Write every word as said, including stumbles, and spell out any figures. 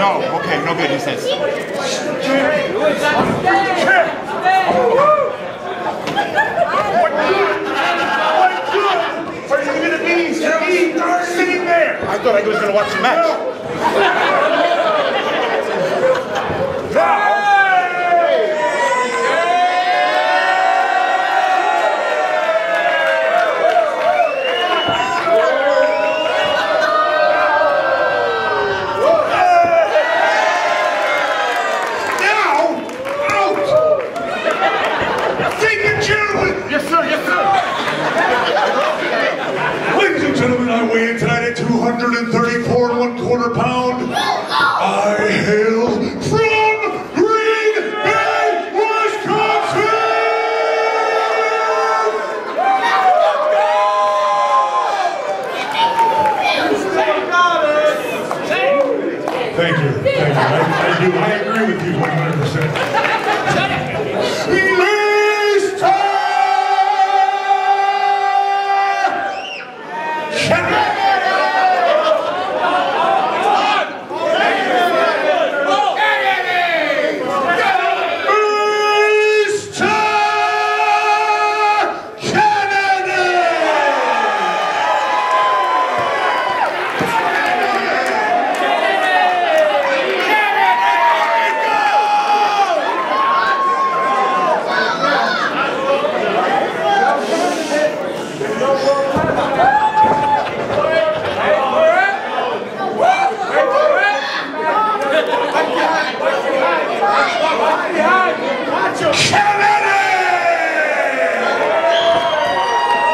No, okay, no good, he says. What good are you going to be sitting there? I thought I was going to watch the match. I weigh in tonight at two hundred thirty-four and one quarter pound. I hail from Green Bay, Wisconsin! Thank you, thank you. I, I do. I,